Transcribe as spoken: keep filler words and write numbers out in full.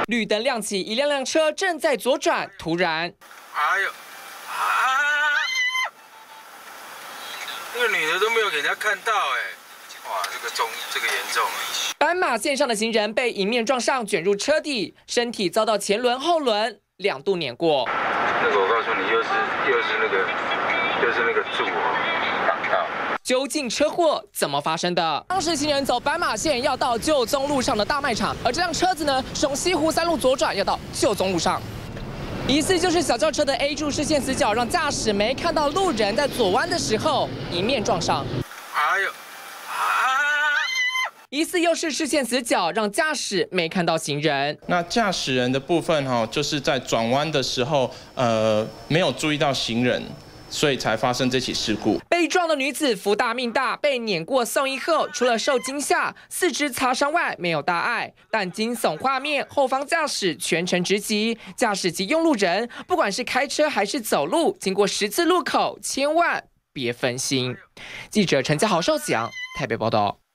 绿灯亮起，一辆辆车正在左转，突然， 哎呦，啊！那个女的都没有给人家看到哎，哇，这个重，这个严重。 斑马线上的行人被迎面撞上，卷入车底，身体遭到前轮、后轮两度碾过。 那个我告诉你，又是又是那个又是那个柱哦，挡到。 究竟车祸怎么发生的？当时行人走斑马线要到旧宗路上的大卖场，而这辆车子呢，从西湖三路左转要到旧宗路上。疑似就是小轿车的 A 柱视线死角，让驾驶没看到路人在左弯的时候迎面撞上。 哎呦，啊！ 疑似又是视线死角，让驾驶没看到行人。 那驾驶人的部分哈，就是在转弯的时候，呃，没有注意到行人。 所以才发生这起事故。 被撞的女子福大命大，被碾过送医后，除了受惊吓、四肢擦伤外，没有大碍。但惊悚画面，后方驾驶全程直击，驾驶及用路人，不管是开车还是走路，经过十字路口，千万别分心。记者陈家豪、邵子阳台北报道。